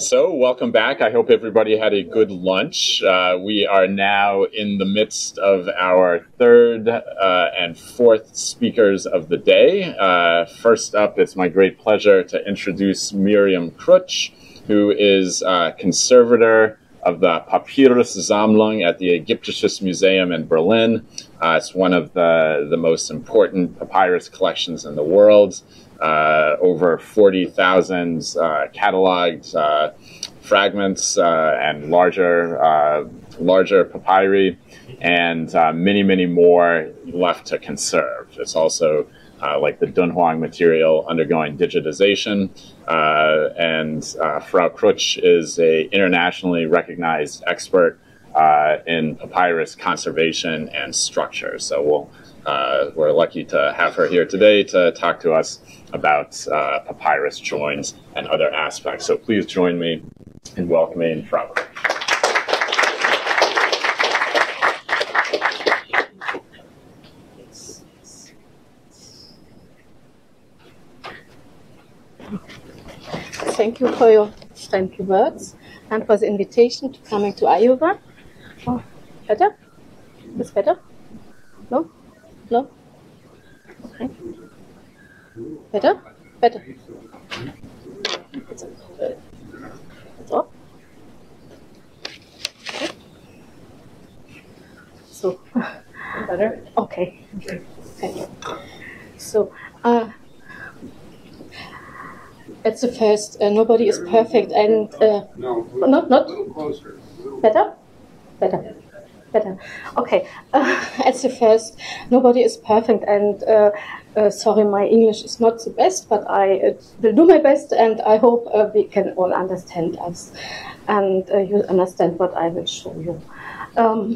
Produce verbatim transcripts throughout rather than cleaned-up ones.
So, welcome back. I hope everybody had a good lunch. Uh, we are now in the midst of our third uh, and fourth speakers of the day. Uh, first up, it's my great pleasure to introduce Miriam Krutsch, who is uh, conservator of the Papyrussammlung at the Ägyptisches Museum in Berlin. Uh, it's one of the, the most important papyrus collections in the world. Uh, over forty thousand uh, cataloged uh, fragments uh, and larger, uh, larger papyri, and uh, many, many more left to conserve. It's also uh, like the Dunhuang material undergoing digitization, uh, and uh, Frau Krutsch is a internationally recognized expert uh, in papyrus conservation and structure. So we'll, uh, we're lucky to have her here today to talk to us about uh, papyrus joins and other aspects. So please join me in welcoming Frau Krutsch. Thank you for your friendly words and for the invitation to coming to Iowa. Oh, better? Is better? No? No? Okay. Better? Better. It's up. Okay. So, better? Okay. Okay. So, uh, at the first, uh, nobody is perfect, and uh, no, not not a little closer. A little better, better, better. Okay, uh, at the first, nobody is perfect, and uh, uh, sorry, my English is not the best, but I uh, will do my best, and I hope uh, we can all understand us, and uh, you understand what I will show you. Um,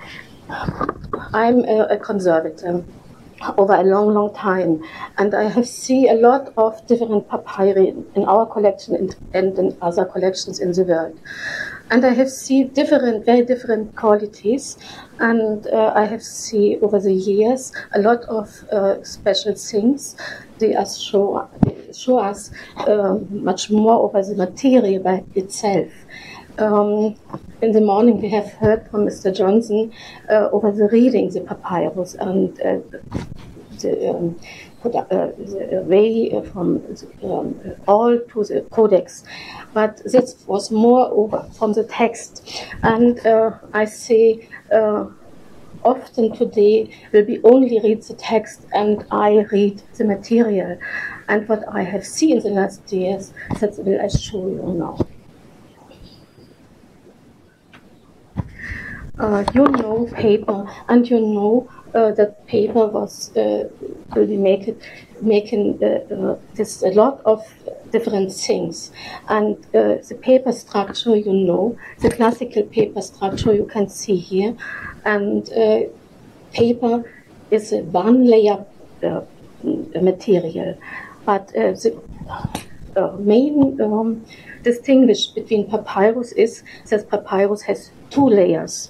I'm a, a conservator over a long, long time, and I have seen a lot of different papyri in our collection and in other collections in the world. And I have seen different, very different qualities, and uh, I have seen over the years a lot of uh, special things. They show, they show us uh, much more over the material by itself. Um, in the morning we have heard from Mister Johnson uh, over the reading the papyrus and uh, the, um, uh, the way from the, um, all to the codex, but this was more over from the text, and uh, I say uh, often today will be only read the text and I read the material, and what I have seen in the last years, that will I show you now. Uh, you know paper, and you know uh, that paper was uh, will be make it, making uh, uh, this a lot of different things, and uh, the paper structure, you know, the classical paper structure you can see here, and uh, paper is a one layer uh, material, but uh, the uh, main um, distinguish between papyrus is that papyrus has two layers.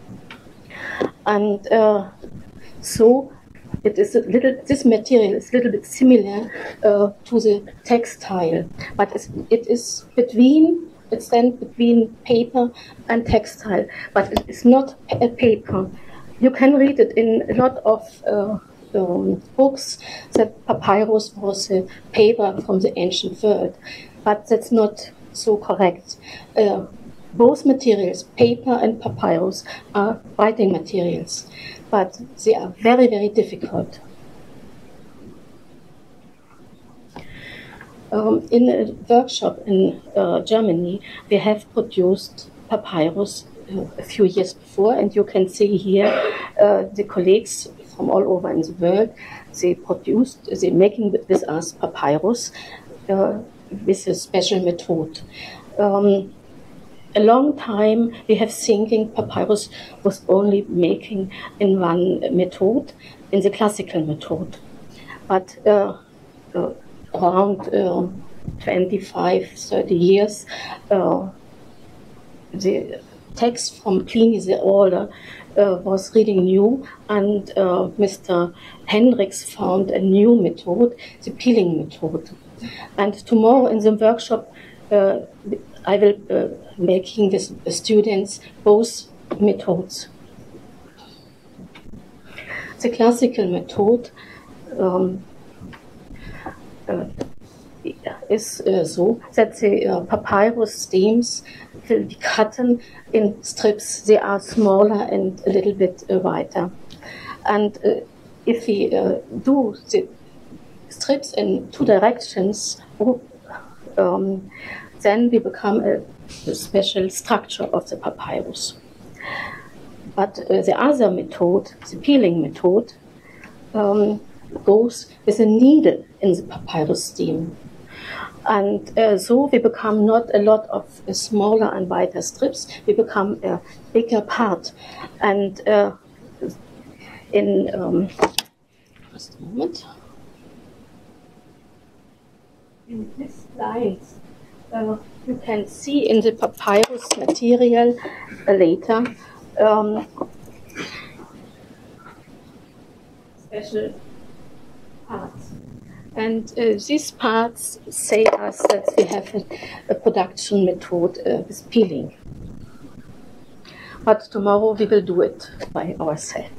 And uh, so it is a little. This material is a little bit similar uh, to the textile, but it's, it is between. It stands between paper and textile, but it is not a paper. You can read it in a lot of uh, um, books that papyrus was a paper from the ancient world, but that's not so correct. Uh, Both materials, paper and papyrus, are writing materials, but they are very, very difficult. Um, in a workshop in uh, Germany, we have produced papyrus uh, a few years before, and you can see here uh, the colleagues from all over in the world, they produced, they making with us papyrus uh, with a special method. Um, A long time we have thinking papyrus was only making in one method, in the classical method. But uh, uh, around uh, twenty-five, thirty years, uh, the text from Pliny the Elder uh, was really new, and uh, Mister Hendricks found a new method, the peeling method. And tomorrow in the workshop uh, I will uh, making with the students both methods. The classical method um, uh, is uh, so that the uh, papyrus stems will be cut in strips. They are smaller and a little bit uh, wider. And uh, if we uh, do the strips in two directions, um, then we become a, a special structure of the papyrus. But uh, the other method, the peeling method, um, goes with a needle in the papyrus stem. And uh, so we become not a lot of uh, smaller and wider strips, we become a bigger part. And uh, in, um, just a moment, in this lines, uh, you can see in the papyrus material uh, later um, special parts. And uh, these parts say us that we have a, a production method uh, with peeling. But tomorrow we will do it by ourselves.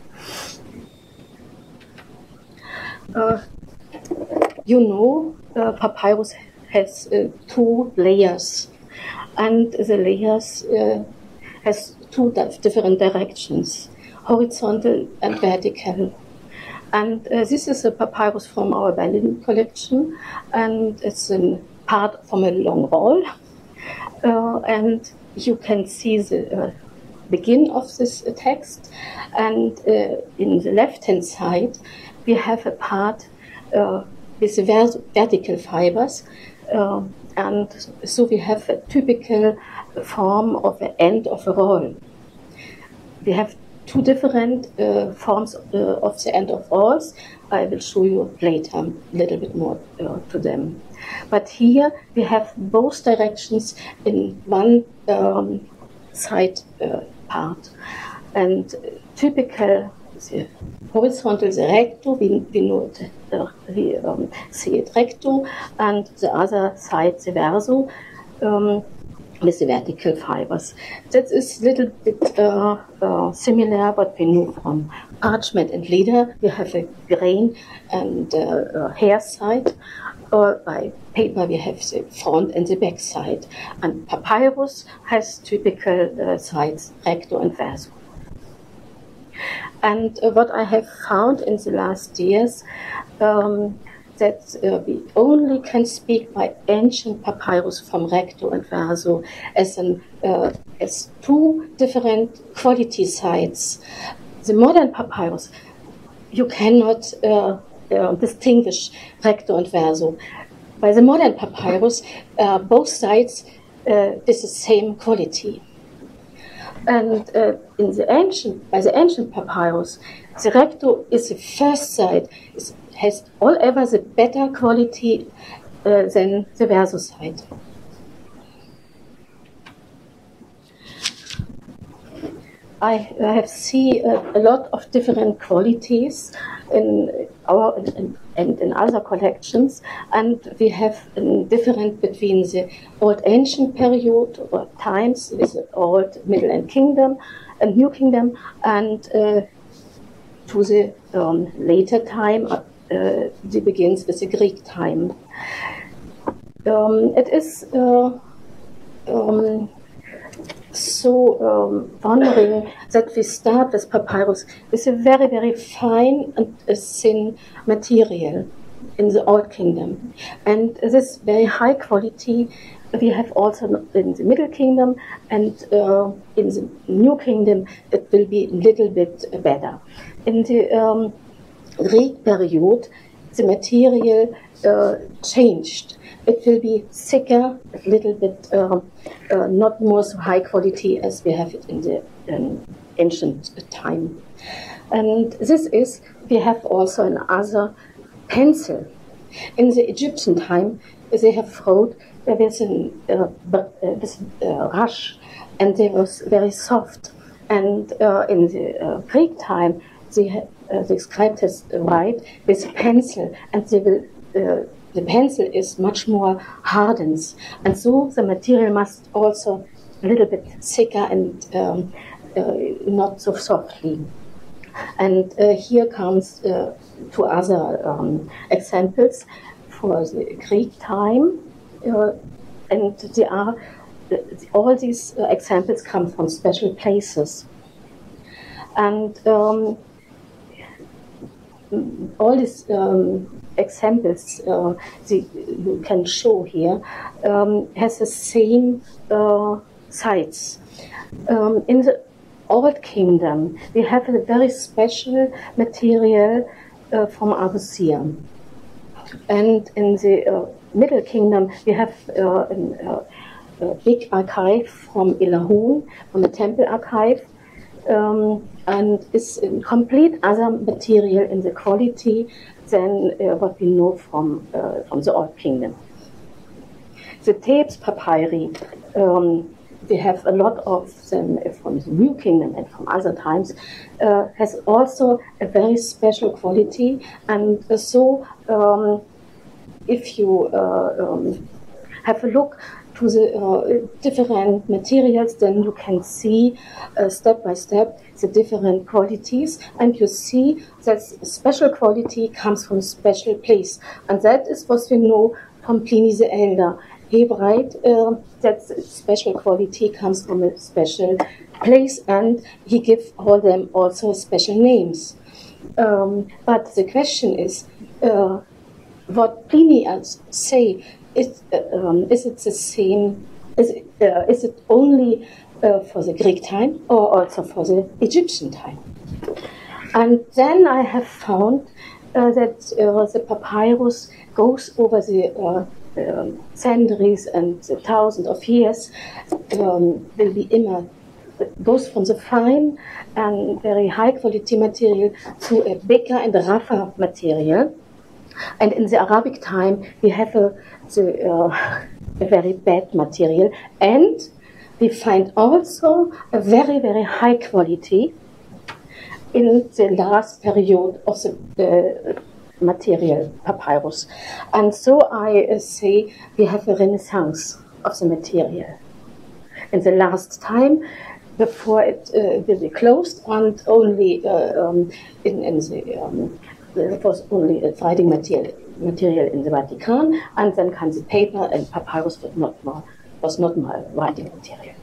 Uh, you know, uh, papyrus has uh, two layers, and the layers uh, has two different directions, horizontal and vertical. And uh, this is a papyrus from our Berlin collection, and it's a part from a long roll. Uh, and you can see the uh, begin of this uh, text. And uh, in the left-hand side, we have a part uh, with the ver vertical fibers. Uh, and so we have a typical form of an end of a roll. We have two different uh, forms uh, of the end of rolls. I will show you later a little bit more uh, to them. But here we have both directions in one um, side uh, part. And typical, the horizontal, the recto, we, we know it, uh, we um, see it recto, and the other side, the verso. Um, with the vertical fibers. That is a little bit uh, uh, similar what we know from parchment and leather. You have a grain and uh, uh, hair side. Or by paper we have the front and the back side. And papyrus has typical uh, sides, recto and verso. And uh, what I have found in the last years, um, that uh, we only can speak by ancient papyrus from recto and verso as, an, uh, as two different quality sites. The modern papyrus, you cannot uh, uh, distinguish recto and verso. By the modern papyrus, uh, both sides uh, is the same quality. And uh, in the ancient, by the ancient papyrus, the recto is the first side, is has all ever the better quality uh, than the verso side. I, I have seen a, a lot of different qualities in our in, and in other collections, and we have a difference between the old ancient period or times with the old Middle and Kingdom and New Kingdom, and uh, to the um, later time. Uh, it begins with the Greek time. Um, it is uh, um, so um, wondering that we start with papyrus with a very, very fine and uh, thin material in the Old Kingdom. And this very high quality we have also in the Middle Kingdom, and uh, in the New Kingdom it will be a little bit better. In the um, Greek period, the material uh, changed. It will be thicker, a little bit, uh, uh, not more so high quality as we have it in the um, ancient time. And this is, we have also another pencil. In the Egyptian time, they have wrote uh, with a uh, with, uh, rush, and they was very soft. And uh, in the uh, Greek time, they, uh, the scribes write with a pencil, and they will uh, the pencil is much more hardened, and so the material must also a little bit thicker and um, uh, not so softly. And uh, here comes uh, two other um, examples for the Greek time, uh, and they are uh, all these uh, examples come from special places, and um, all these um, examples uh, the, you can show here um, has the same uh, sites. Um, in the Old Kingdom, we have a very special material uh, from Argosium. And in the uh, Middle Kingdom, we have uh, an, uh, a big archive from Illahun, from the temple archive, um, and it's a complete other material in the quality than uh, what we know from, uh, from the Old Kingdom. The Thebes papyri, um, we have a lot of them from the New Kingdom and from other times, uh, has also a very special quality. And uh, so um, if you uh, um, have a look to the uh, different materials, then you can see uh, step by step the different qualities, and you see that special quality comes from a special place. And that is what we know from Pliny the Elder. He writes uh, that special quality comes from a special place, and he gives all them also special names. Um, but the question is, uh, what Pliny say, is, uh, um, is it the same, is it, uh, is it only uh, for the Greek time or also for the Egyptian time? And then I have found uh, that uh, the papyrus goes over the uh, Um, centuries and thousands of years, um, will be immer, goes from the fine and very high quality material to a bigger and rougher material. And in the Arabic time, we have a, the, uh, a very bad material, and we find also a very, very high quality in the last period of the uh, material papyrus. And so I uh, say we have a renaissance of the material. In the last time, before it uh, will be closed, and only uh, um, in, in the um, there was only a writing material material in the Vatican, and then comes the paper, and papyrus was not more was not more writing material.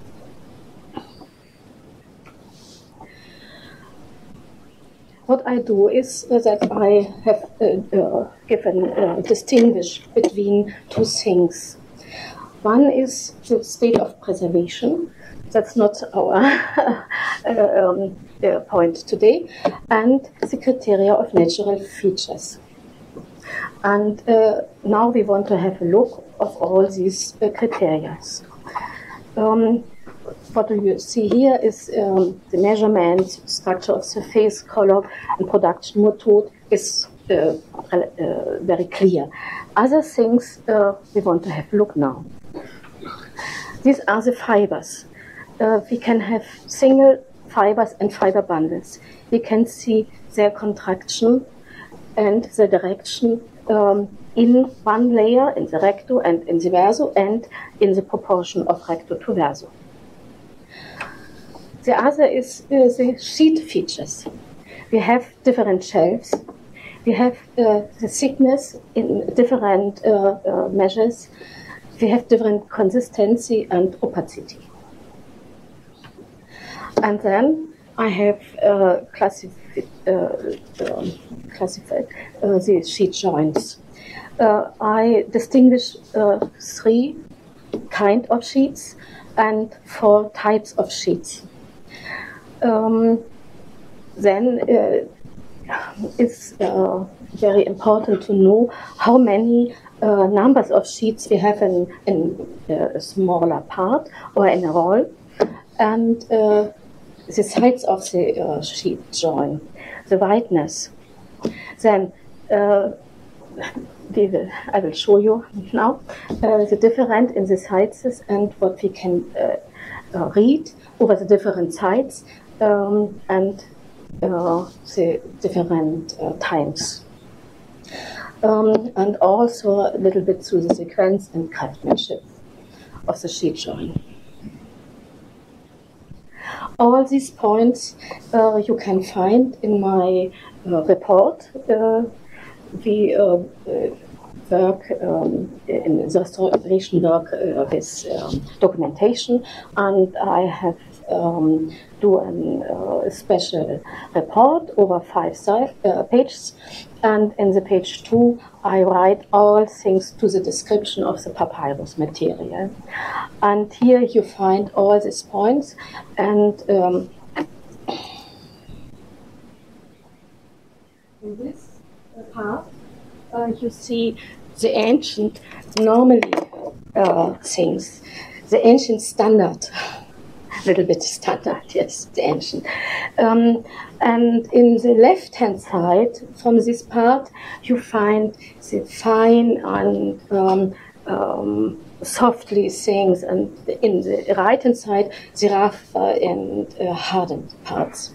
What I do is uh, that I have uh, uh, given uh, distinguish between two things. One is the state of preservation. That's not our uh, um, uh, point today, and the criteria of natural features. And uh, now we want to have a look of all these uh, criteria. Um, What you see here is um, the measurement, structure of the face, color, and production method is uh, uh, very clear. Other things uh, we want to have a look now. These are the fibers. Uh, we can have single fibers and fiber bundles. We can see their contraction and the direction um, in one layer, in the recto and in the verso, and in the proportion of recto to verso. The other is uh, the sheet features. We have different shelves. We have uh, the thickness in different uh, uh, measures. We have different consistency and opacity. And then I have uh, classified, uh, um, classified uh, the sheet joints. Uh, I distinguish uh, three kind of sheets and four types of sheets. Um, then uh, it's uh, very important to know how many uh, numbers of sheets we have in, in uh, a smaller part or in a roll, and uh, the size of the uh, sheet joint, the wideness. Then uh, we will, I will show you now uh, the difference in the sizes and what we can uh, uh, read over the different sides. Um, and uh, the different uh, times. um, and also a little bit through the sequence and craftsmanship of the sheet join. All these points uh, you can find in my uh, report. Uh, we uh, uh, work um, in the restoration work uh, with um, documentation, and I have um, do a uh, special report over five side, uh, pages, and in the page two I write all things to the description of the papyrus material, and here you find all these points, and um, in this part uh, you see the ancient normally uh, things, the ancient standard. A little bit standard, yes, the ancient. Um, and in the left-hand side, from this part, you find the fine and um, um, softly things, and in the right-hand side, the rough uh, and uh, hardened parts.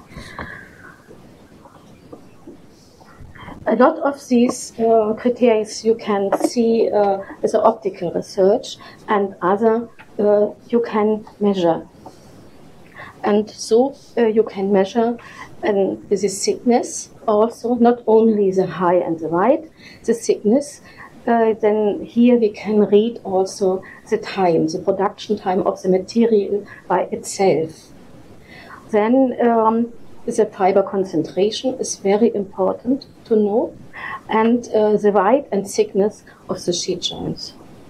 A lot of these uh, criteria you can see uh, as optical research, and other uh, you can measure. And so uh, you can measure um, the thickness also, not only the high and the wide, the thickness. Uh, then here we can read also the time, the production time of the material by itself. Then um, the fiber concentration is very important to know, and uh, the width and thickness of the sheet joints.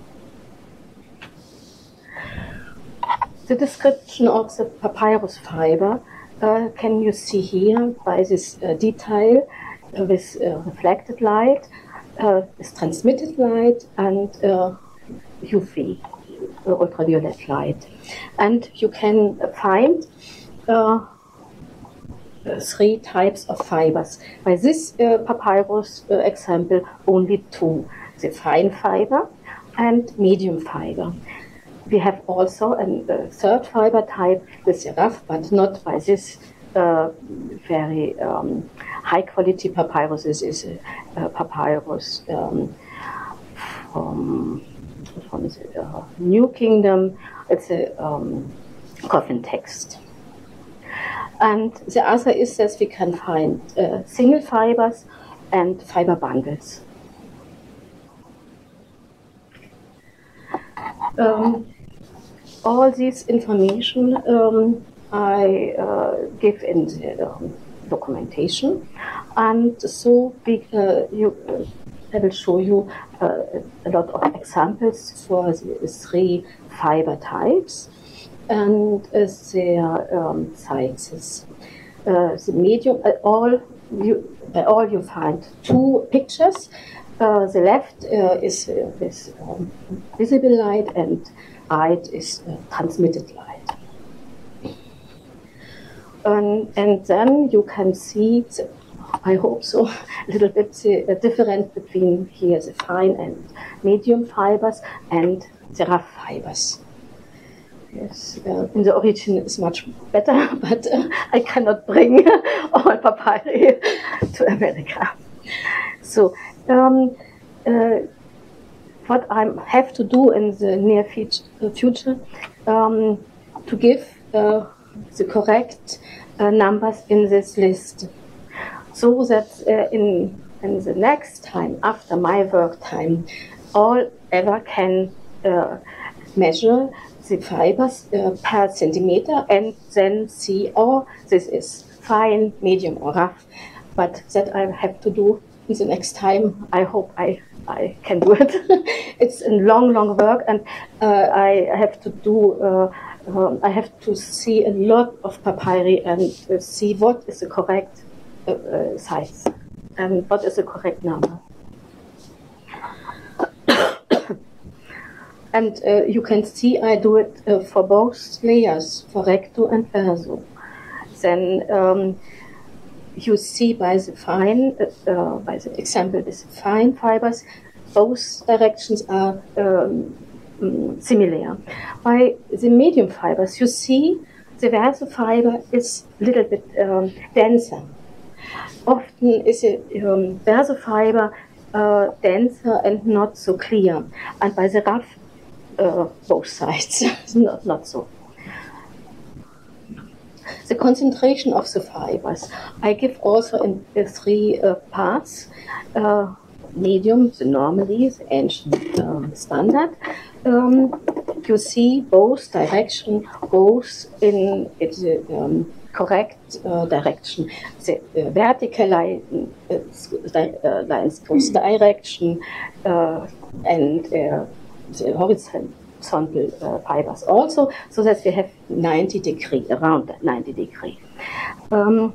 The description of the papyrus fiber uh, can you see here by this uh, detail uh, with uh, reflected light, uh, with transmitted light, and uh, U V, uh, ultraviolet light. And you can find uh, three types of fibers. By this uh, papyrus uh, example, only two, the fine fiber and medium fiber. We have also a uh, third fiber type with the rough, but not by this uh, very um, high quality papyrus. This is a, a papyrus um, from, from the uh, New Kingdom. It's a um, coffin text. And the other is that we can find uh, single fibers and fiber bundles. Um, all this information um, I uh, give in the um, documentation, and so we, uh, you, uh, I will show you uh, a lot of examples for the three fiber types and uh, their um, sizes. Uh, the medium, uh, all you, by all you find two pictures. Uh, the left uh, is uh, with um, visible light, and right is uh, transmitted light. Um, and then you can see, the, I hope so, a little bit the uh, difference between here the fine and medium fibers and the rough fibers. Yes, uh, in the origin is much better, but uh, I cannot bring all papyri to America. So. Um, uh, what I have to do in the near future um, to give uh, the correct uh, numbers in this list, so that uh, in, in the next time after my work time, all ever can uh, measure the fibers uh, per centimeter and then see, oh, this is fine, medium, or rough. But that I have to do in the next time. I hope I, I can do it. It's a long, long work, and uh, I have to do, uh, um, I have to see a lot of papyri and uh, see what is the correct uh, uh, size and what is the correct number. And uh, you can see I do it uh, for both layers, for recto and verso. Then um, you see by the fine, uh, by the example with the fine fibers, both directions are um, um, similar. By the medium fibers, you see the verso fiber is a little bit um, denser. Often is a um, verso fiber uh, denser and not so clear. And by the rough, uh, both sides, not, not so. The concentration of the fibers. I give also in uh, three uh, parts. Uh, medium, the normally, the ancient um, standard. Um, you see both direction goes in, in the um, correct uh, direction. The uh, vertical line uh, lines goes direction uh, and uh, the horizontal uh, fibers also, so that we have ninety degree, around ninety degree. Um,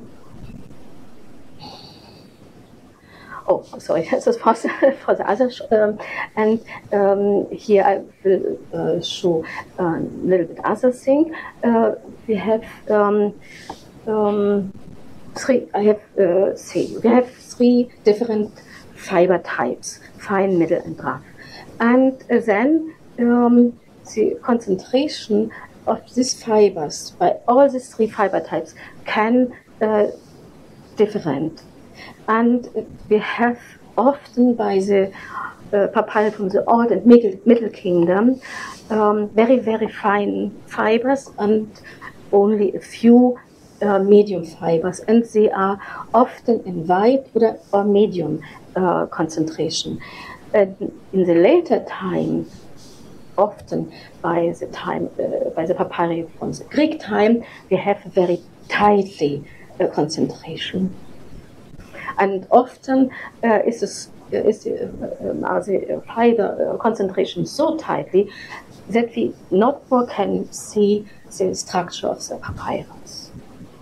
Oh, sorry, this is for the, for the other, um, and um, here I will uh, show a little bit other thing. Uh, we have um, um, three. I have uh, three. We have three different fiber types: fine, middle, and rough. And uh, then um, the concentration of these fibers by all these three fiber types can uh, different. And we have often by the uh, papyri from the Old and Middle, middle Kingdom um, very, very fine fibers and only a few uh, medium fibers. And they are often in white or, or medium uh, concentration. And in the later time, often by the time, uh, by the papyri from the Greek time, we have very tightly uh, concentration. And often uh, is, this, is the, uh, are the fiber concentration so tightly that we not more can see the structure of the papyrus.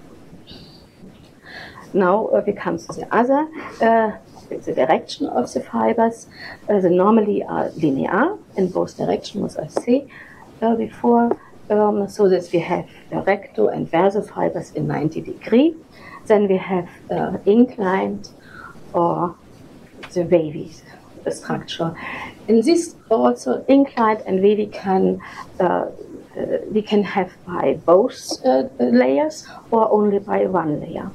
Now uh, we come to the other, uh, the direction of the fibers. Uh, they normally are linear in both directions, as I say uh, before, um, so that we have recto and verso fibers in ninety degree. Then we have uh, inclined or the wavy structure. In this also inclined and wavy can uh, uh, we can have by both uh, layers or only by one layer.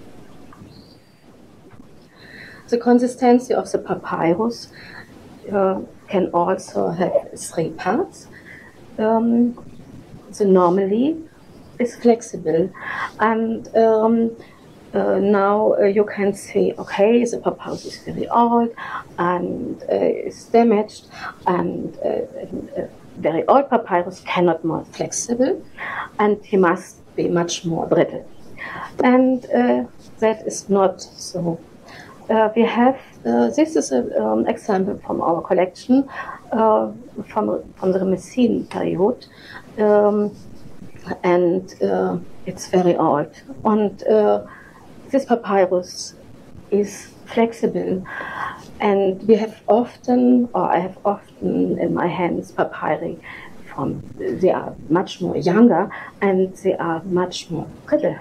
The consistency of the papyrus uh, can also have three parts. Um, the normally is flexible, and um, uh, now uh, you can say, okay, the papyrus is very old and uh, is damaged, and uh, uh, very old papyrus cannot more flexible, and he must be much more brittle. And uh, that is not so. Uh, we have, uh, this is an um, example from our collection uh, from, from the Messene period. Um, and uh, it's very old. And uh, this papyrus is flexible, and we have often, or I have often in my hands, papyri from, they are much more younger and they are much more brittle.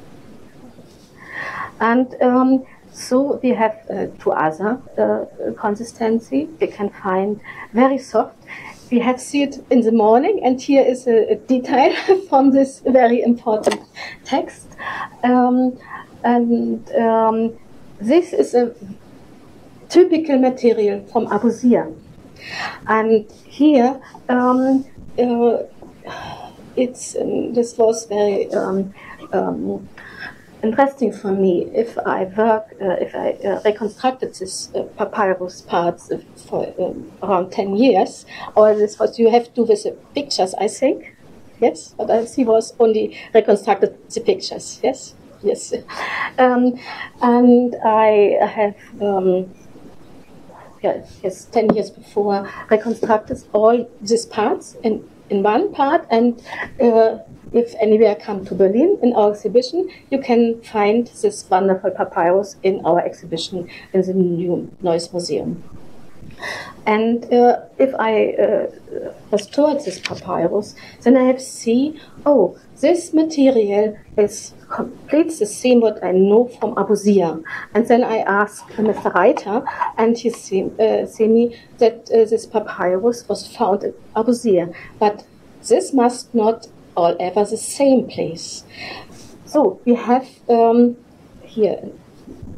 And um, so we have uh, two other uh, consistency. We can find very soft. We have seen it in the morning, and here is a, a detail from this very important text. Um, and um, this is a typical material from Abusir. And here, um, uh, it's um, this was very um, um, interesting for me. If I work, uh, if I uh, reconstructed this uh, papyrus parts uh, for um, around ten years, or this was you have to do with the pictures, I think. Yes, but I see was only reconstructed the pictures. Yes, yes, um, and I have. Um, Yeah, yes, ten years before, reconstructed all these parts in, in one part, and uh, if anywhere come to Berlin in our exhibition, you can find this wonderful papyrus in our exhibition in the new Neues Museum. And uh, if I uh, restored this papyrus, then I have seen, oh, this material is completely the same what I know from Abusir. And then I asked Mister Reiter, and he said uh, me that uh, this papyrus was found at Abusir. But this must not all ever the same place. So we have um, here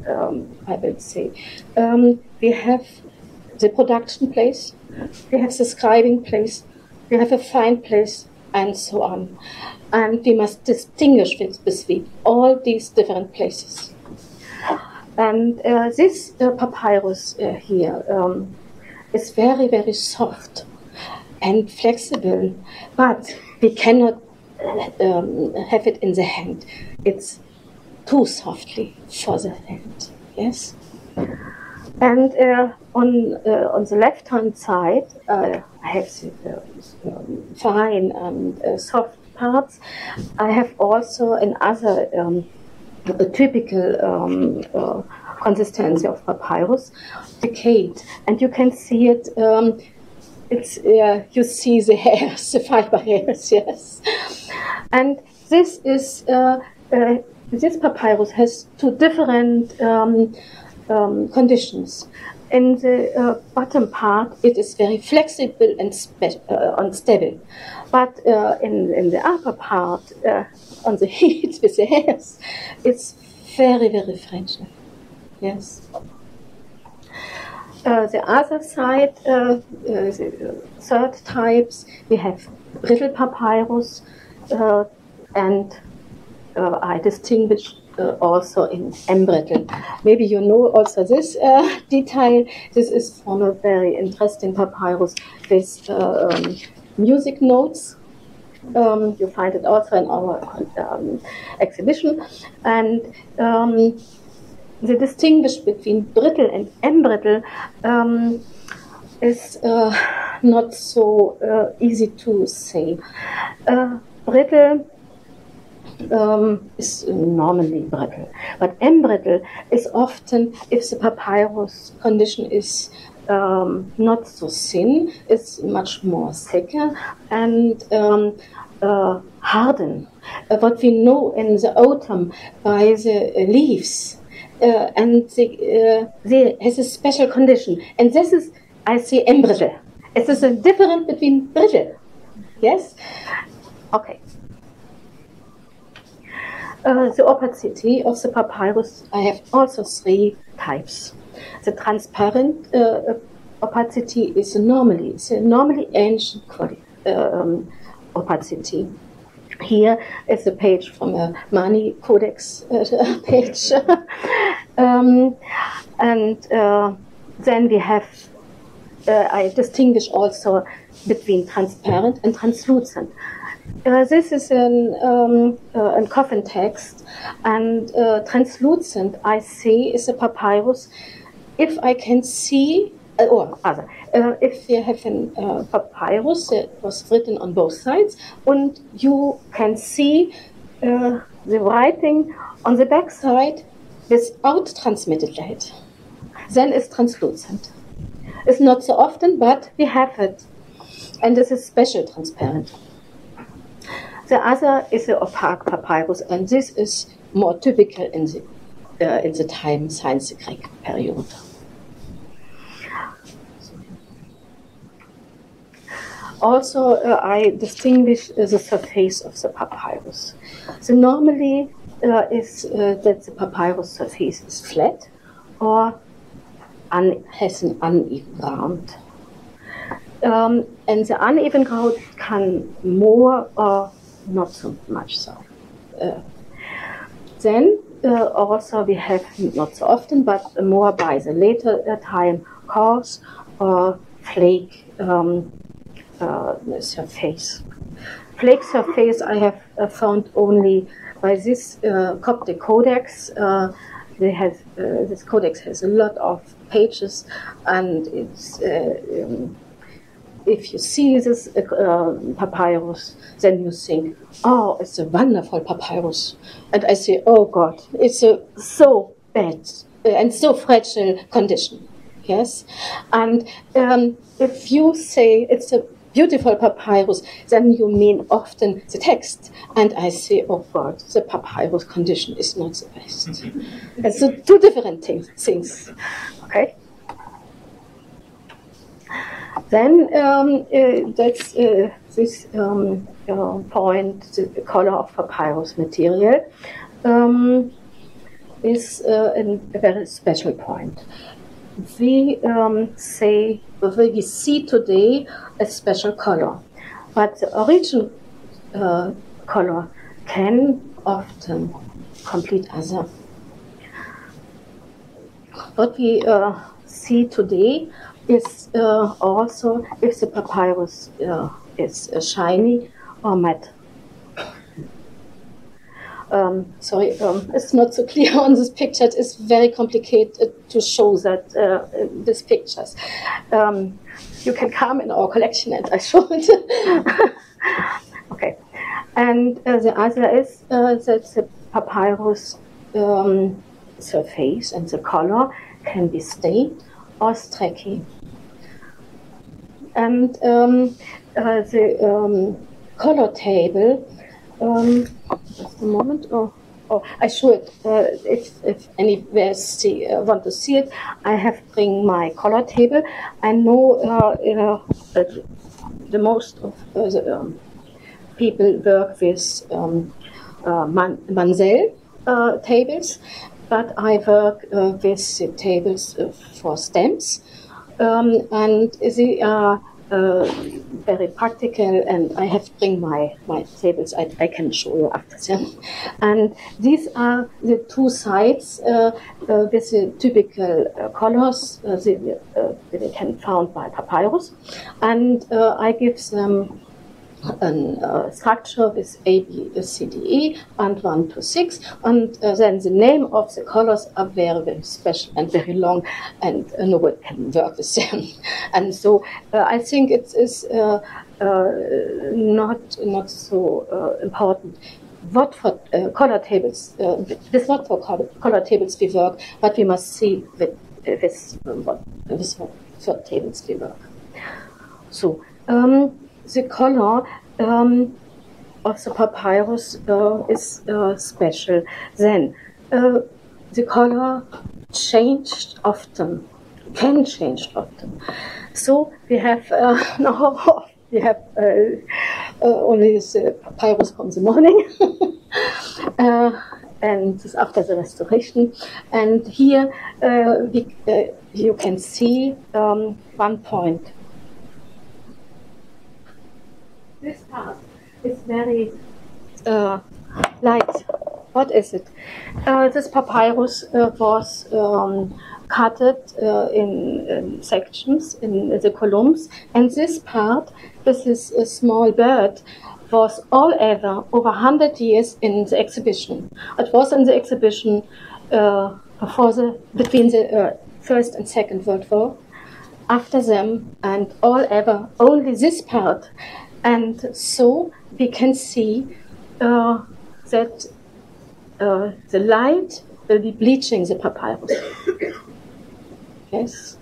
um, I will say. Um, we have the production place, we have the scribing place, we have a fine place, and so on. And we must distinguish between all these different places. And uh, this uh, papyrus uh, here um, is very, very soft and flexible, but we cannot um, have it in the hand. It's too softly for the hand, yes? And uh, on, uh, on the left-hand side, uh, I have the uh, um, fine and uh, soft parts. I have also another um, a typical um, uh, consistency of papyrus, decayed, and you can see it. Um, it's uh, you see the hairs, the fiber hairs, yes. And this is uh, uh, this papyrus has two different um, um, conditions. In the uh, bottom part, it is very flexible and uh, unstable. But uh, in, in the upper part, uh, on the heat with the hairs, it's very, very fragile. Yes. Uh, the other side, uh, uh, the third types, we have brittle papyrus, uh, and uh, I distinguish Uh, also in embrittle. Maybe you know also this uh, detail. This is from a very interesting papyrus with uh, um, music notes. Um, you find it also in our um, exhibition. And um, the distinction between brittle and embrittle um, is uh, not so uh, easy to say. Uh, brittle Um, is normally brittle, but embrittle is often, if the papyrus condition is um, not so thin, it's much more thicker and um, uh, harden. Uh, what we know in the autumn by the uh, leaves, uh, and the, uh, they has a special condition, and this is, I say, embrittle. It is a difference between brittle. Yes? Okay. Uh, the opacity of the papyrus, I have also three types. The transparent uh, opacity is normally, it's a normally ancient quality, um, opacity. Here is a page from a Mani Codex uh, page. um, and uh, then we have, uh, I distinguish also between transparent and translucent. Uh, this is an, um, uh, a coffin text, and uh, translucent, I see, is a papyrus. If I can see, uh, or other, uh, if you have a uh, papyrus that was written on both sides, and you can see uh, the writing on the back side without transmitted light, then it's translucent. It's not so often, but we have it, and this is special transparent. The other is the opaque papyrus, and this is more typical in the, uh, in the time since the Greek period. Also, uh, I distinguish uh, the surface of the papyrus. So normally uh, is uh, that the papyrus surface is flat or un has an uneven ground. Um, and the uneven ground can more or not so much so. Uh, then uh, also we have, not so often, but more by the later uh, time, coarse or flake um, uh, surface. Flake surface I have uh, found only by this uh, Coptic Codex. Uh, they have, uh, this codex has a lot of pages, and it's uh, um, if you see this uh, papyrus, then you think, oh, it's a wonderful papyrus. And I say, oh God, it's a so bad uh, and so fragile condition. Yes? And um, if you say it's a beautiful papyrus, then you mean often the text. And I say, oh God, the papyrus condition is not the best. It's uh, two different things. things. Okay? Then um, uh, that's uh, this um, uh, point, the color of papyrus material. Um, is uh, a very special point. We um, say, we see today a special color, but the original uh, color can often complete other. What we uh, see today is uh, also if the papyrus uh, is uh, shiny or matte. Um, sorry, um, it's not so clear on this picture. It is very complicated to show that uh, these pictures. Um, you can come in our collection and I show it. Okay. And uh, the other is uh, that the papyrus um, surface and the color can be stained or streaky. And um, uh, the um, color table, um, just a moment, oh, oh I show it, uh, if, if anywhere see, uh, want to see it, I have bring my color table. I know uh, uh, the most of uh, the um, people work with um, uh, Man Mansell uh, tables, but I work uh, with the tables uh, for stamps, um, and they are uh, very practical, and I have bring my, my tables, I, I can show you after them. And these are the two sides uh, uh, with the typical uh, colors uh, they, uh, they can found by papyrus, and uh, I give them a uh, structure with A, B, C, D, E, and one to six, and uh, then the name of the colors are very, very special and very long, and uh, no one can work with them. And so uh, I think it is uh, uh, not not so uh, important what for uh, color tables. Uh, this not for color, color tables we work, but we must see with with what with what tables we work. So. Um, The color um, of the papyrus uh, is uh, special. Then uh, the color changed often, can change often. So we have uh, now we have uh, uh, only the papyrus from the morning, uh, and this after the restoration. And here uh, we, uh, you can see um, one point. This part is very uh, light. What is it? Uh, this papyrus uh, was um, cut uh, in, in sections, in the columns, and this part, this is a small bird, was all ever over one hundred years in the exhibition. It was in the exhibition uh, before the, between the uh, First and Second World War, after them, and all ever only this part. And so we can see uh, that uh, the light will be bleaching the papyrus. Yes.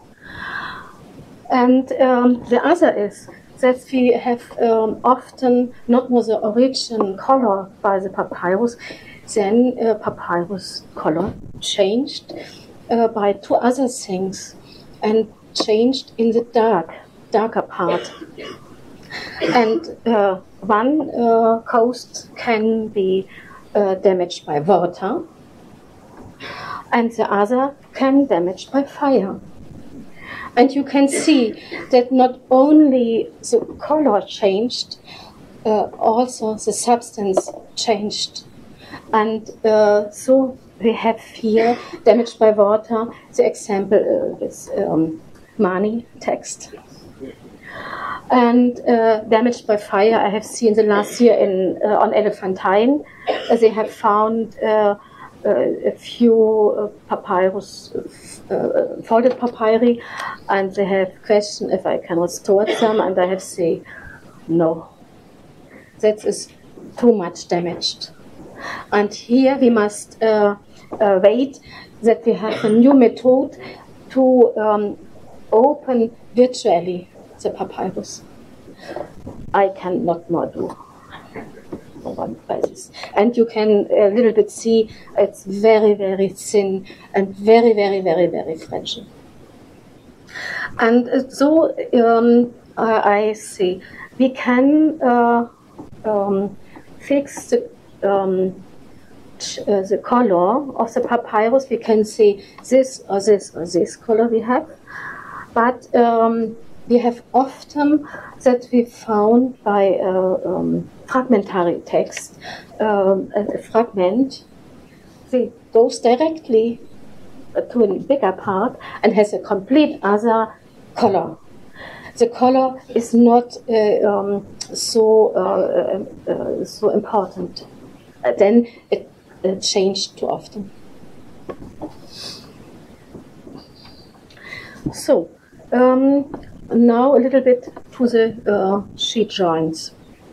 And um, the other is that we have um, often not more the origin color by the papyrus, then uh, papyrus color changed uh, by two other things and changed in the dark, darker part. And uh, one uh, coast can be uh, damaged by water, and the other can be damaged by fire. And you can see that not only the color changed, uh, also the substance changed. And uh, so we have here damaged by water, the example uh, with um, Mani text. And uh, damaged by fire, I have seen the last year in uh, on Elephantine, uh, they have found uh, uh, a few uh, papyrus, uh, folded papyri, and they have questioned if I can restore them, and I have said, no, that is too much damaged. And here we must uh, uh, wait that we have a new method to um, open virtually the papyrus. I cannot more do one by this. And you can a little bit see it's very, very thin and very, very, very, very fragile. And uh, so um, uh, I see we can uh, um, fix the um, uh, the color of the papyrus, we can say this or this or this color we have. But um, we have often that we found by uh, um, fragmentary text, um, a, a fragment, it goes directly to a bigger part and has a complete other color. The color is not uh, um, so uh, uh, so important. Uh, then it uh, changed too often. So um, now a little bit to the uh, sheet joints.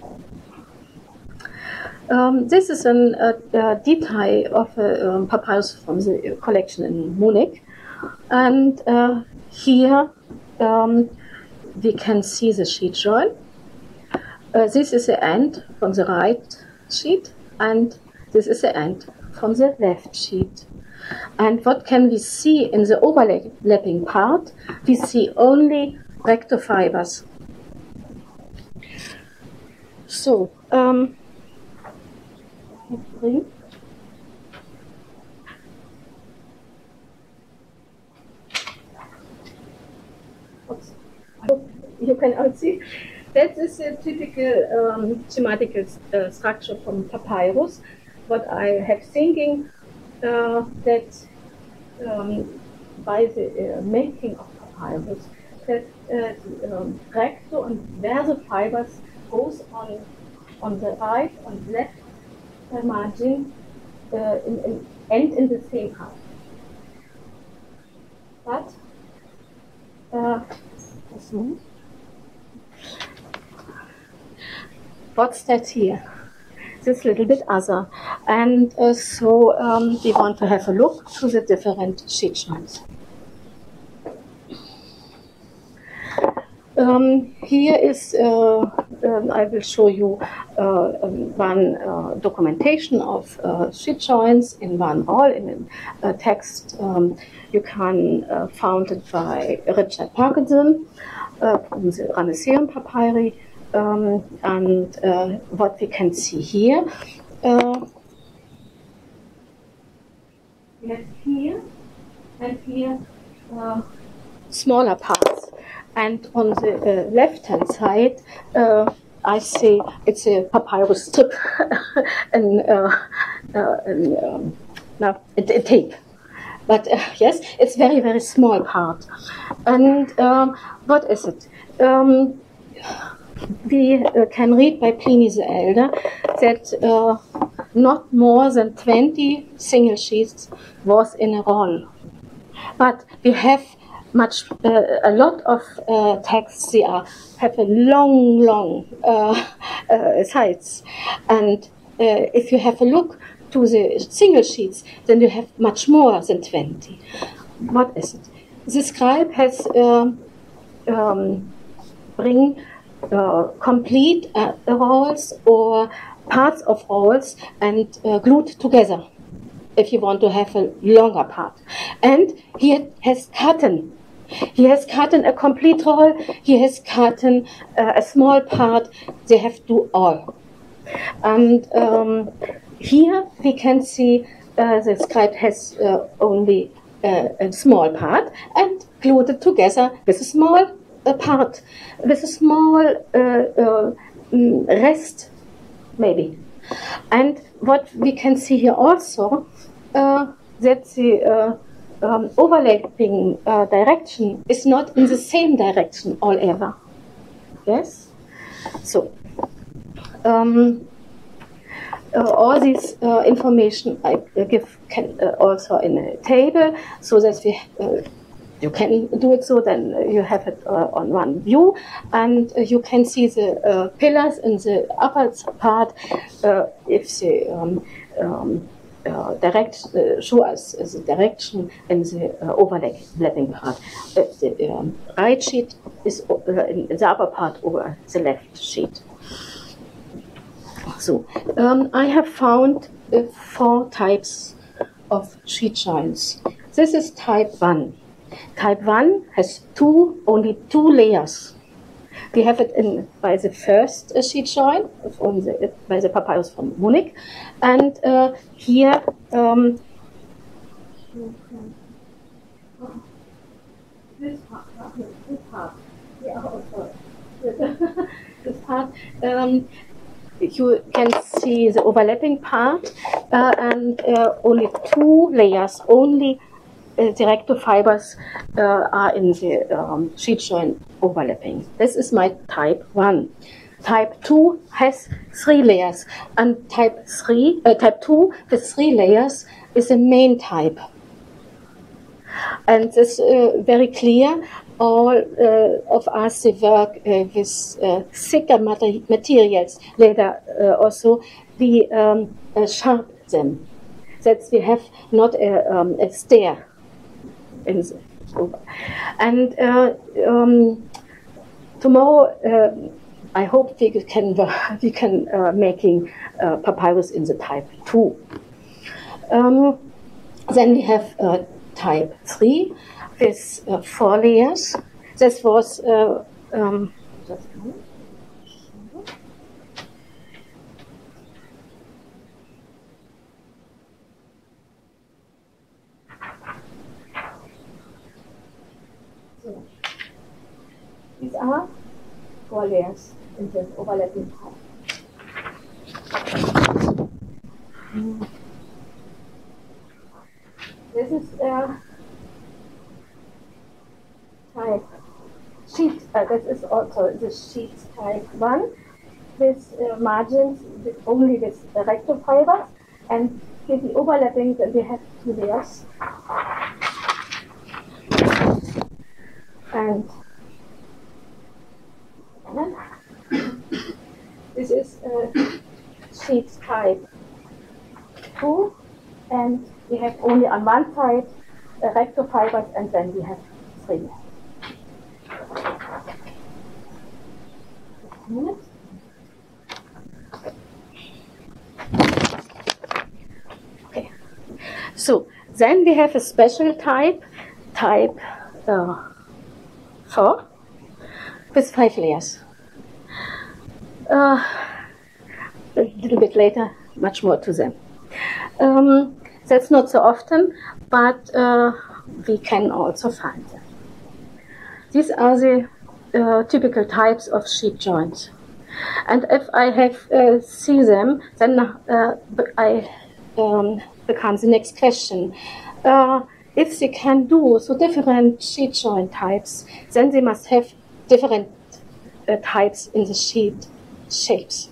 Um, this is an, a, a detail of a um, papyrus from the collection in Munich, and uh, here um, we can see the sheet joint. Uh, this is the end from the right sheet, and this is the end from the left sheet. And what can we see in the overlapping part? We see only rectofibers. So, um, you can all see that is a typical um, schematical uh, structure from papyrus. What I have thinking uh, that um, by the uh, making of papyrus, that uh, the um, recto and verso fibers goes on on the right and left margin uh, in, in, end in the same part. But uh, what's that here? This little bit other, and uh, so um, we want to have a look to the different sheet joints. Um, here is, uh, um, I will show you uh, um, one uh, documentation of uh, sheet joints in one roll in a text um, you can uh, found it by Richard Parkinson uh, from the Ramesseum papyri, um, and uh, what we can see here, uh, we have here and here uh, smaller parts. And on the uh, left-hand side, uh, I see it's a papyrus strip and, uh, uh, and um, no, a, a tape. But uh, yes, it's very, very small part. And um, what is it? Um, we uh, can read by Pliny the Elder that uh, not more than twenty single sheets was in a roll. But we have much, uh, a lot of uh, texts, they are, have a long, long uh, uh, sides. And uh, if you have a look to the single sheets, then you have much more than twenty. What is it? The scribe has um, um, bring uh, complete uh, rolls or parts of rolls and uh, glued together if you want to have a longer part. And he has carton. He has cut in a complete roll, he has cut in uh, a small part, they have to do all. And um, here we can see uh, the scribe has uh, only uh, a small part and glued it together with a small uh, part, with a small uh, uh, rest, maybe. And what we can see here also, uh, that the uh, Um, overlapping uh, direction is not in the same direction all ever. Yes? So, um, uh, all this uh, information I uh, give can uh, also in a table, so that we, uh, you can do it so, then you have it uh, on one view, and uh, you can see the uh, pillars in the upper part, uh, if the um, um, Uh, direct uh, show us uh, the direction in the uh, overlapping part. Uh, the um, right sheet is uh, in the upper part over the left sheet. So um, I have found uh, four types of sheet joints. This is type one. Type one has two, only two layers. we have it in by the first uh, sheet joint from the, by the papyrus from Munich, and uh, here um, this part, this part, yeah, also, this part. Um, you can see the overlapping part, uh, and uh, only two layers, only uh, the recto fibers uh, are in the um, sheet joint overlapping. This is my type one. Type two has three layers, and type three, uh, type two with three layers is the main type. And it's uh, very clear. All uh, of us they work uh, with uh, thicker mater materials. Later uh, also we um, uh, sharpen them. That we have not a, um, a stair in the over. And uh, um, tomorrow uh, I hope we can we can uh, making uh, papyrus in the type two. Um, then we have uh, type three with uh, four layers. This was uh, um, just a moment. So, these are four layers in this overlapping part. Mm. This is uh, type sheet. Uh, this is also the sheet type one with uh, margins with only with uh, recto fibers, and here the overlapping. Then we have two layers, and this is uh, sheet type two, and we have only on one side uh, recto fibers, and then we have three. Okay. So then we have a special type, type uh, four, with five layers. Uh, a little bit later, much more to them. Um, that's not so often, but uh, we can also find them. These are the uh, typical types of sheet joints. And if I have uh, see them, then uh, I um, become the next question. Uh, if they can do so different sheet joint types, then they must have different uh, types in the sheet shapes.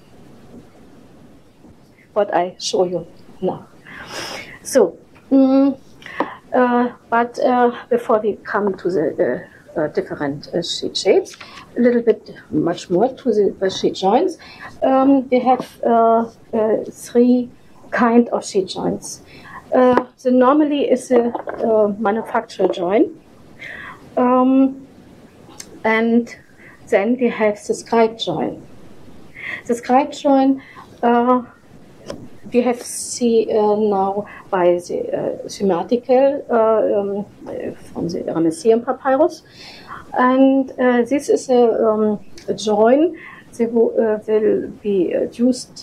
What I show you now. So, mm, uh, but uh, before we come to the uh, uh, different uh, sheet shapes, a little bit much more to the uh, sheet joints, um, we have uh, uh, three kind of sheet joints. Uh, the normally is a uh, manufacturer joint, um, and then we have the scribe joint. The scribe joint uh, we have see uh, now by the uh, schematical uh, um, from the Ramesseum papyrus, and uh, this is a, um, a joint that will, uh, will be uh, used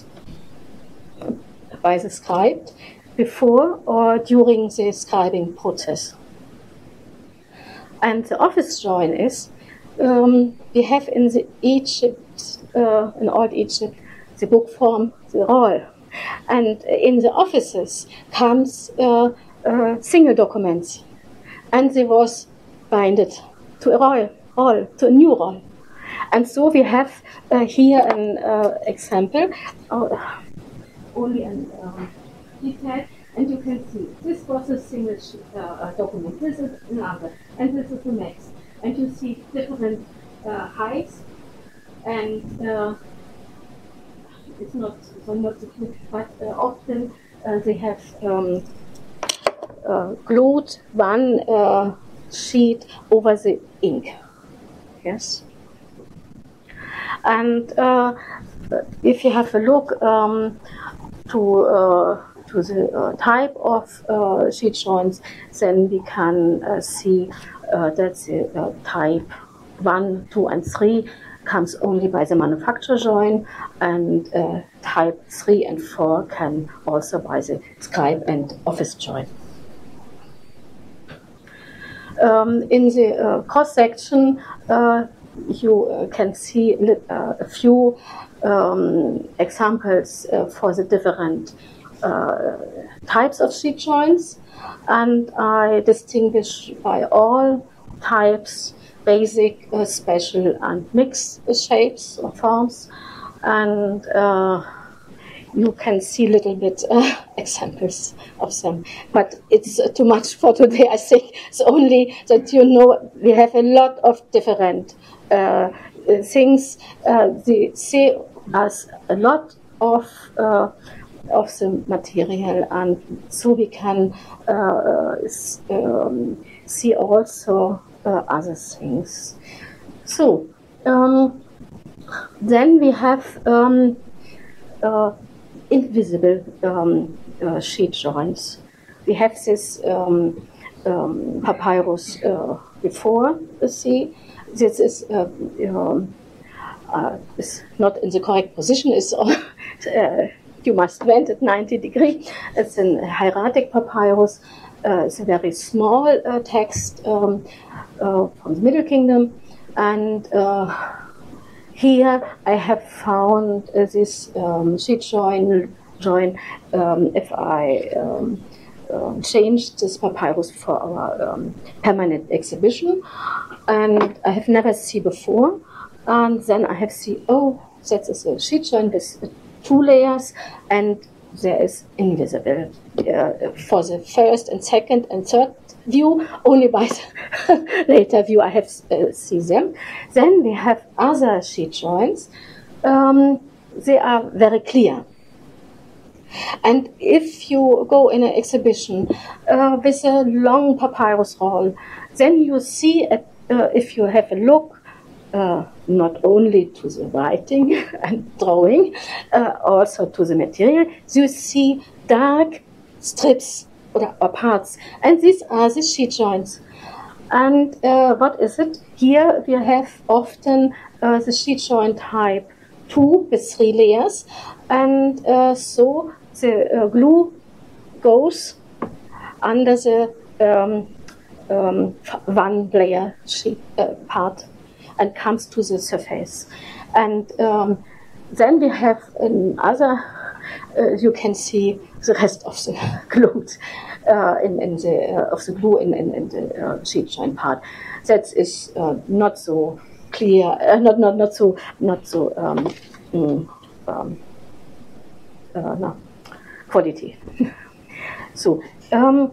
by the scribe before or during the scribing process. And the office joint is um, we have in the Egypt, uh, in old Egypt, the book form, the roll. And in the offices comes uh, uh, single documents, and they was binded to a roll, roll, to a new roll. And so we have uh, here an uh, example, uh, only an um, detail, and you can see this was a single uh, document, this is another, and this is the next. And you see different uh, heights, and uh, it's not so not so clear, but uh, often uh, they have um, uh, glued one uh, sheet over the ink. Yes. And uh, if you have a look um, to uh, to the uh, type of uh, sheet joints, then we can uh, see uh, that the uh, type one, two, and three comes only by the manufacture join, and uh, type three and four can also by the scribe and office join. Um, in the uh, cross section, uh, you uh, can see uh, a few um, examples uh, for the different uh, types of sheet joints, and I distinguish by all types, basic, uh, special, and mixed shapes or forms, and uh, you can see a little bit uh, examples of them, but it's uh, too much for today. I think it's only that you know we have a lot of different uh, things. Uh, they say us a lot of uh, of the material, and so we can uh, um, see also uh, other things. So um, then we have um, uh, invisible um, uh, sheet joints. We have this um, um, papyrus uh, before the sea. This is uh, um, uh, is not in the correct position. It's uh, you must bend at ninety degrees. It's an hieratic papyrus. Uh, it's a very small uh, text um, uh, from the Middle Kingdom, and uh, here I have found uh, this um, sheet join, join um, if I um, uh, changed this papyrus for our um, permanent exhibition, and I have never seen before. And then I have seen, oh, that is a sheet join with two layers, and there is invisible uh, for the first and second and third view. Only by the later view I have uh, seen them. Then we have other sheet joints. Um, they are very clear. And if you go in an exhibition uh, with a long papyrus roll, then you see, at, uh, if you have a look, uh, not only to the writing and drawing, uh, also to the material, you see dark strips or, or parts. And these are the sheet joints. And uh, what is it? Here we have often uh, the sheet joint type two with three layers. And uh, so the uh, glue goes under the um, um, one layer sheet uh, part and comes to the surface. And um, then we have another, uh, you can see the rest of the glue uh, in, in the uh, of the glue in, in, in the uh, sheet joint part. That is uh, not so clear, uh, not not not so not so um, mm, um, uh, no quality. So. Um,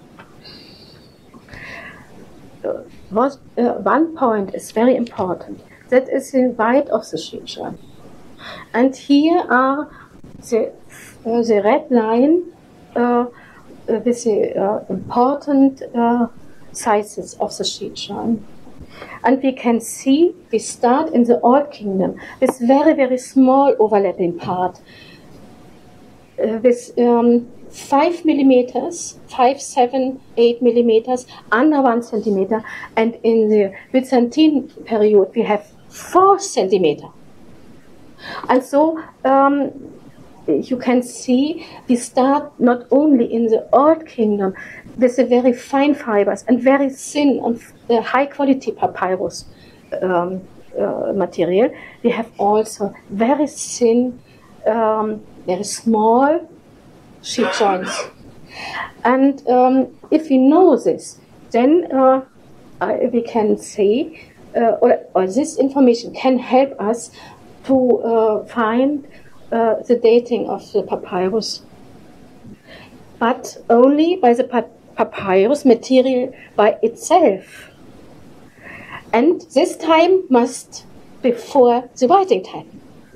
uh, What, uh, one point is very important. That is the width of the sheet joint. And here are the, uh, the red line uh, with the uh, important uh, sizes of the sheet joint. And we can see we start in the Old Kingdom with very, very small overlapping part. Uh, with um, five millimeters, five, seven, eight millimeters, under one centimeter, and in the Byzantine period we have four centimeter. And so um, you can see we start not only in the Old Kingdom with the very fine fibers and very thin and uh, high quality papyrus um, uh, material, we have also very thin, um, very small sheet joints. And um, if we know this, then uh, I, we can say, uh, or, or this information can help us to uh, find uh, the dating of the papyrus, but only by the pa papyrus material by itself. And this time must before the writing time.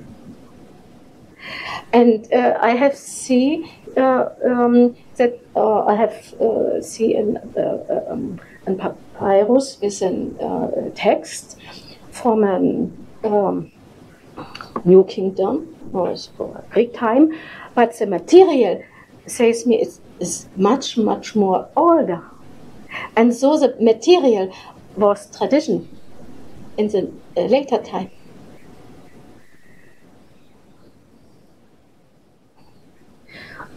And uh, I have seen uh, um, that uh, I have uh, seen uh, um, a papyrus with a uh, text from a um, New Kingdom or for Greek time, but the material says me it's, it's much much more older, and so the material was tradition in the uh, later time.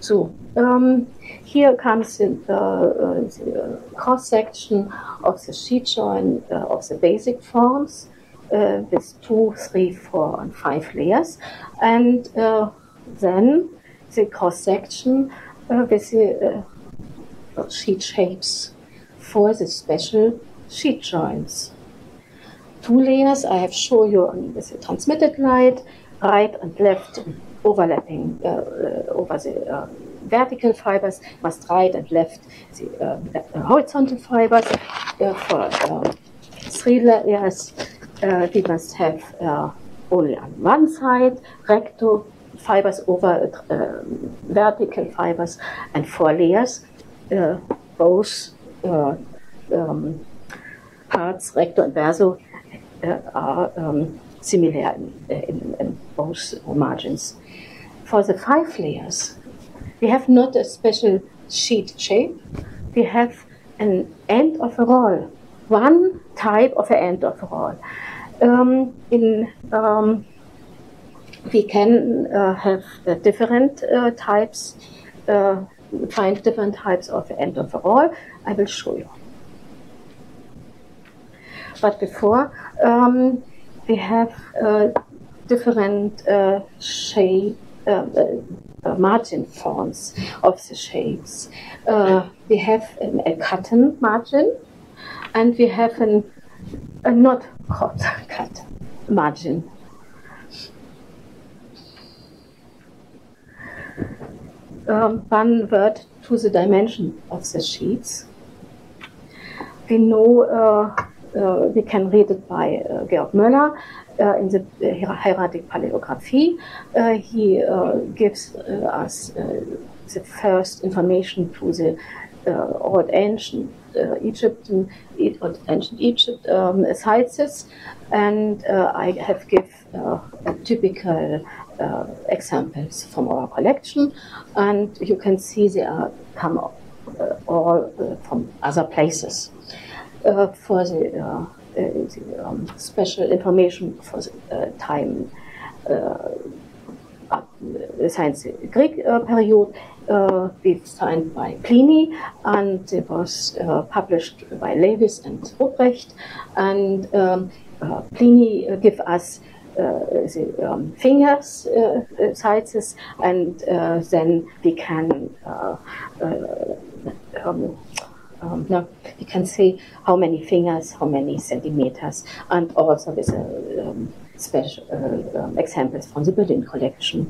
So, um, here comes in, uh, uh, the cross section of the sheet joint uh, of the basic forms uh, with two, three, four, and five layers, and uh, then the cross section uh, with the uh, sheet shapes for the special sheet joints. Two layers I have shown you on with the transmitted light, right and left overlapping uh, uh, over the uh, vertical fibers, must right and left the uh, horizontal fibers. Uh, for uh, three layers, uh, we must have uh, only on one side recto fibers over uh, vertical fibers, and four layers, uh, both uh, um, parts, recto and verso, uh, are um, similar in, in, in both margins. For the five layers, we have not a special sheet shape. We have an end of a roll, one type of an end of a roll. Um, in um, we can uh, have uh, different uh, types, uh, find different types of end of a roll. I will show you. But before, um, we have uh, different uh, shape, uh, uh, margin forms of the shapes. Uh, we have an, a cotton margin, and we have an, a not cut, cut margin. Um, one word to the dimension of the sheets. We know, uh, uh, we can read it by uh, Georg Möller uh, in the uh, Hieratic Paleography. Uh, he uh, gives uh, us uh, the first information to the uh, old ancient uh, Egyptian, old ancient Egypt um, sites, and uh, I have give uh, a typical Uh, examples from our collection, and you can see they are come uh, all uh, from other places. Uh, for the, uh, uh, the um, special information for the uh, time, uh, the science Greek uh, period, uh, it's signed by Pliny, and it was uh, published by Lewis and Ruprecht, and um, uh, Pliny uh, give us Uh, the um, fingers uh, uh, sizes, and uh, then we can uh, uh, um, um, no, we can see how many fingers, how many centimeters, and also with uh, um, special uh, um, examples from the Berlin collection.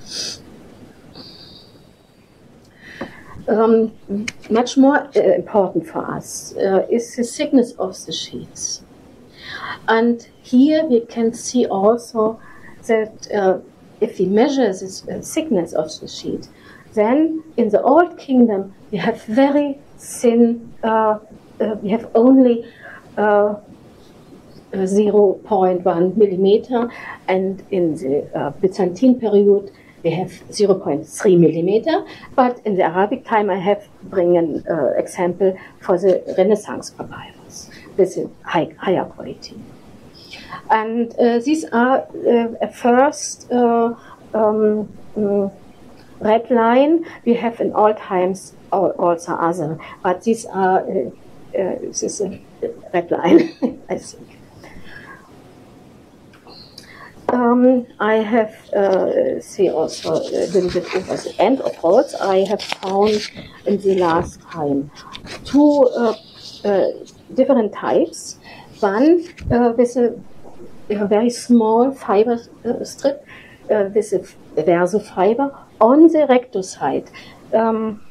Um, much more uh, important for us uh, is the thickness of the sheets. And here we can see also that uh, if we measure the uh, thickness of the sheet, then in the Old Kingdom we have very thin, uh, uh, we have only uh, zero point one millimeter, and in the uh, Byzantine period we have zero point three millimeter, but in the Arabic time I have bring an uh, example for the Renaissance papyrus with a high, higher quality. And uh, these are uh, a first uh, um, um, red line. We have in all times also other, but these are uh, uh, this is a red line, I think. Um, I have uh, see also a little bit over the end of rolls. I have found in the last time two uh, uh, different types. One uh, with a, a very small fiber uh, strip uh, with a verso fiber on the recto side. Um,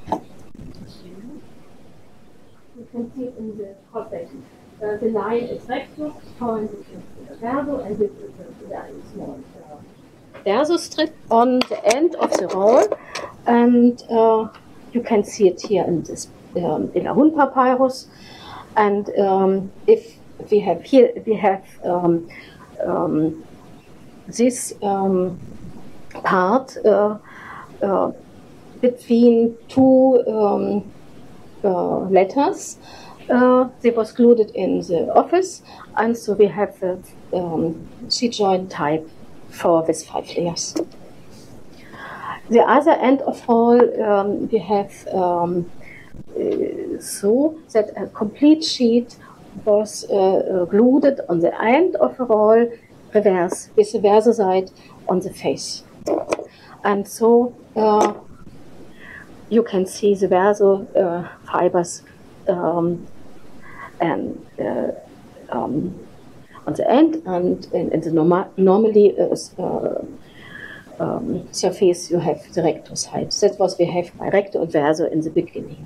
you can see in the cross section. Uh, the line is recto, point is verso, and this is a very small uh, verso strip on the end of the roll, and uh, you can see it here in this um, Elahun papyrus. And um, if we have here, we have um, um, this um, part uh, uh, between two um, uh, letters. Uh, they was glued in the office, and so we have a um, sheet joint type for these five layers. the other end of roll, um, we have um, uh, so that a complete sheet was uh, glued on the end of a roll, reverse, with the verso side on the face. And so uh, you can see the verso uh, fibers um, and uh, um, on the end, and in, in the norma normally uh, uh, um, surface you have the recto side. That's what we have by recto and verso in the beginning.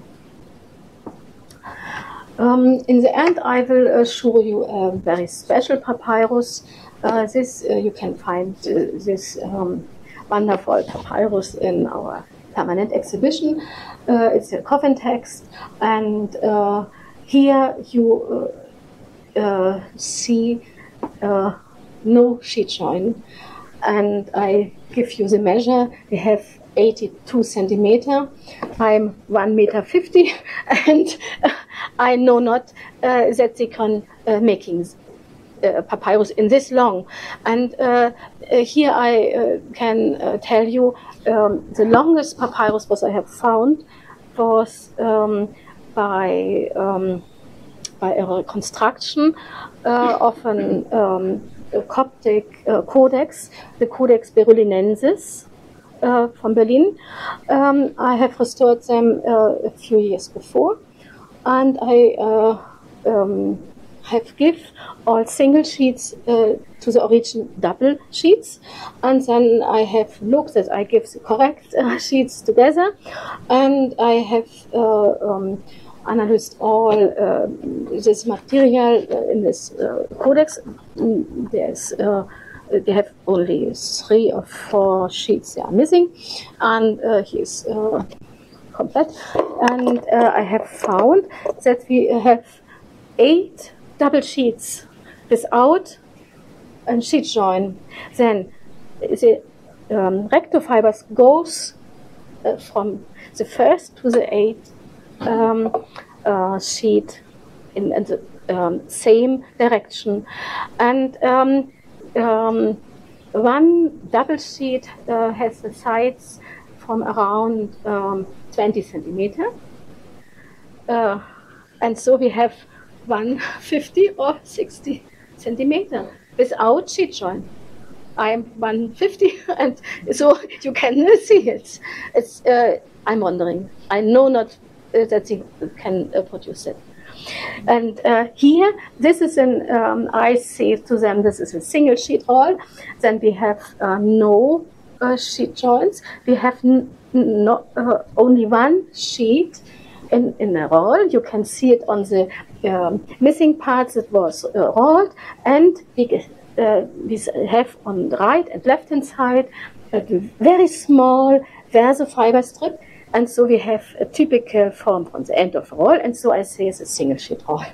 Um, in the end, I will uh, show you a very special papyrus. Uh, this uh, you can find uh, this um, wonderful papyrus in our permanent exhibition. Uh, it's a coffin text, and uh, here you uh, uh, see uh, no sheet join. And I give you the measure. We have eighty-two centimeter. I'm one meter fifty, and uh, I know not uh, that they can uh, making uh, papyrus in this long. And uh, uh, here I uh, can uh, tell you um, the longest papyrus was I have found was um, by um, by a reconstruction uh, of an um, a Coptic uh, codex, the Codex Berulinensis uh, from Berlin. Um, I have restored them uh, a few years before, and I uh, um, have give all single sheets uh, to the original double sheets, and then I have looked that I give the correct uh, sheets together, and I have uh, um, analyzed all uh, this material uh, in this uh, codex. There's, uh, they have only three or four sheets they are missing, and uh, he is uh, complete. And uh, I have found that we have eight double sheets without a sheet join. Then the um, recto fibers goes uh, from the first to the eighth Um, uh, sheet in, in the um, same direction, and um, um, one double sheet uh, has the sides from around um, twenty centimeter, uh, and so we have one fifty or sixty centimeter without sheet joint. I'm one fifty, and so you can see it. It's uh, I'm wondering. I know not that they can uh, produce it. And uh, here, this is an, um, I say to them, this is a single sheet roll. Then we have uh, no uh, sheet joints. We have n no, uh, only one sheet in, in a roll. You can see it on the um, missing parts that was uh, rolled. And we, uh, we have on the right and left hand side a very small verso fiber strip. And so we have a typical form from the end of a roll, and so I say it's a single sheet roll.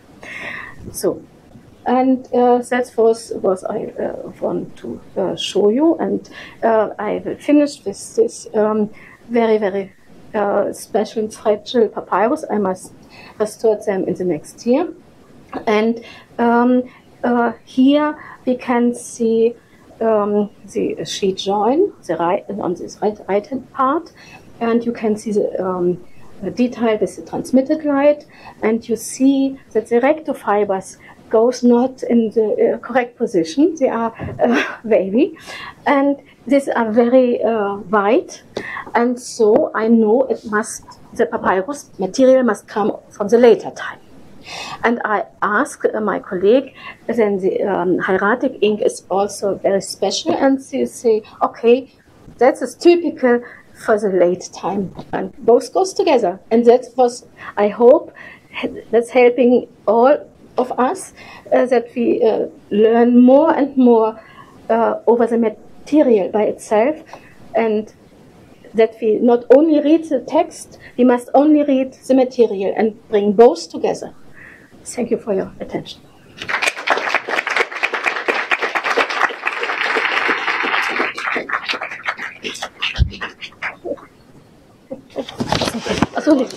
So, and uh, that was what I uh, want to uh, show you, and uh, I will finish with this um, very, very uh, special and fragile papyrus. I must restore them in the next year. And um, uh, here we can see um, the sheet join the right, on this right, right hand part. And you can see the, um, the detail with the transmitted light, and you see that the recto fibers goes not in the uh, correct position. They are uh, wavy, and these are very uh, white, and so I know it must, the papyrus material must come from the later time. And I asked uh, my colleague, then the um, hieratic ink is also very special, and they say, okay, that's a typical for the late time, and both goes together. And that was, I hope, that's helping all of us uh, that we uh, learn more and more uh, over the material by itself, and that we not only read the text, we must only read the material and bring both together. Thank you for your attention. Uh, look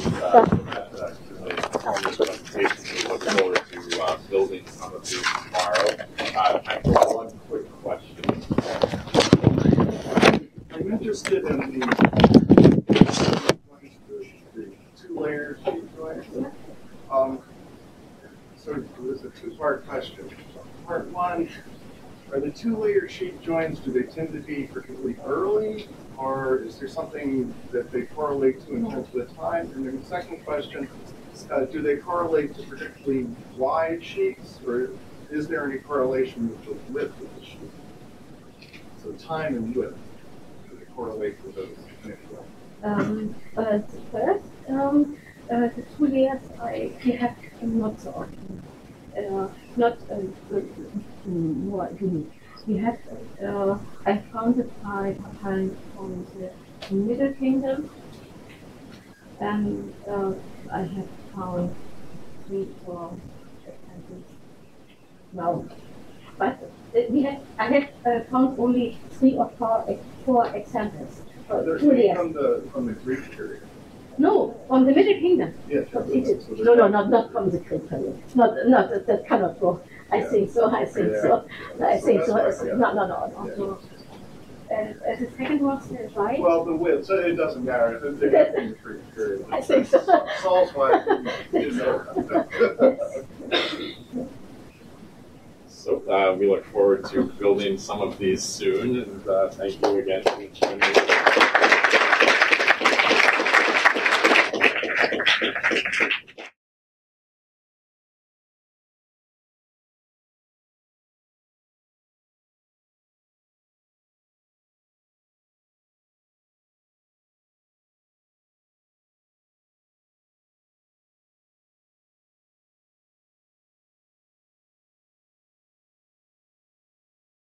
forward to uh, building some of these tomorrow. Uh, I have one quick question. You interested in the two-layer sheet joint. Um, so it's a two-part question. Part one, are the two-layer sheet joins, do they tend to be particularly early, or is there something that they correlate to in terms of the time? And then the second question, uh, do they correlate to particularly wide sheets, or is there any correlation with the width of the sheet? So time and width, do they correlate with those? Um, but first, um, uh, the two layers I we have not so often. Uh, not uh, more unique. We have, uh, I found it by time from the Middle Kingdom, and uh, I have found three or examples now. But uh, we have, I have uh, found only three or four, four examples. For They're two layers. from the from the Greek period. No, from the Middle Kingdom. Yes. From Egypt. So No, no, not not from the Greek period. Not, not that, that cannot go. I Yeah. think so. I think Yeah. so. I So think so. that's why, It's- yeah. No, no, no, no. Yeah. no. And uh, the second was uh, right. Well, the width, so it doesn't matter. They're they're Yes. from the Greek period. I think so. Saul's wife didn't know. So uh, we look forward to building some of these soon, and uh, thank you again for joining us.